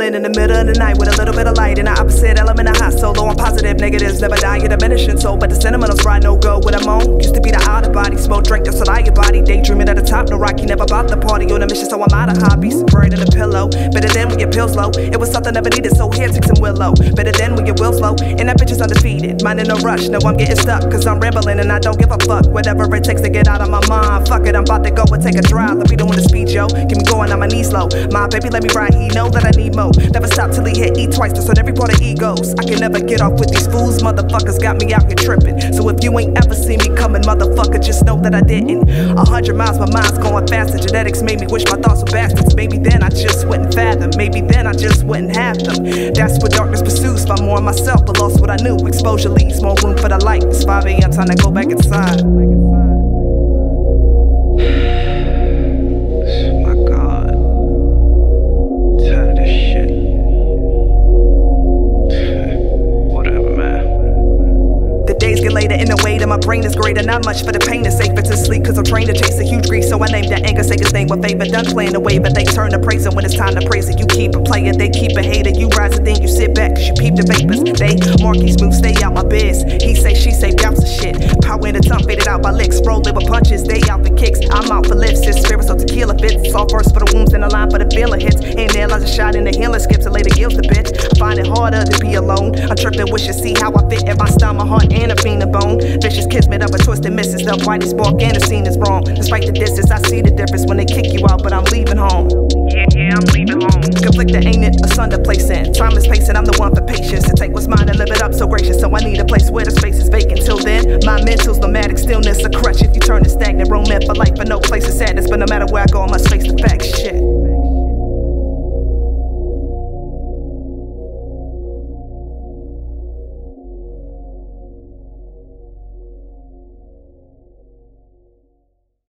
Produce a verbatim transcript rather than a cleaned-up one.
in in the middle of the night with a little bit of light and the opposite element of hot. Solo on positive, negatives never die, you're diminishing soul. But the sentimental's right, no go with I'm on. Used to be the out of body, smoke, drink, that's all your body. Daydreaming at the top, no rocky, never about the party on a mission, so I'm out of hobbies. Buried in a pillow, better than when your pills low. It was something never needed, so here, take some Willow. Better than when your will's low, and that bitch is undefeated. Mine in no rush, no, I'm getting stuck, cause I'm rambling and I don't give a fuck. Whatever it takes to get out of my mind, fuck it, I'm about to go and take a drive. Let me doing the speed, yo, get me going on my knees low. My baby let me ride, he know that I need more. Never stop till he hit E twice, that's on every part of egos. I can never get off with these fools, motherfuckers got me out here tripping. So if you ain't ever seen me coming, motherfucker, just know that I didn't. A hundred miles, my mind's going faster. Genetics made me wish my thoughts were bastards. Maybe then I just wouldn't fathom, maybe then I just wouldn't have them. That's what darkness pursues, find more of myself, but lost what I knew. Exposure leaves more room for the light. It's five A M, time to go back inside. My God, tired of this shit. Whatever, man. The days get later in the way that my brain is greater. Not much for the pain, it's safer to sleep, cause I'm trained to chase a huge grief. So I named that anger, say his name with favor. Done playing the way, but they turn to praise it when it's time to praise it. You keep a player, they keep a hater. You rise and then you sit back, cause you peep the vapors. They Marky smooth, stay out my biz. He say, she say, bounce of shit. Power in the tongue, faded out by licks. Roll liver punches, they out for kicks. I'm out for lifts, it's spirits of tequila fits. All first for the wounds and the line for the feeling hits. And there lies a shot in the healing skips and later gills the bitch. I find it harder to be alone. I'm tripping, wish to see how I fit in my style, my heart, and a fiend of bone. Vicious kismet of a twisted misses. The whitest spark and the scene is wrong. Despite the distance, I see the difference when they kick you out, but I'm leaving home. Yeah, yeah, I'm leaving home. Conflicted, ain't it? Asunder placing. Time is pacing, I'm the one for patience. To take what's mine and live it up so gracious. So I need a place where the space is vacant. Till then, my mental's nomadic stillness. A crutch if you turn it stagnant. Roaming for life, but no place of sadness. But no matter where I go, I must face the facts. Shit.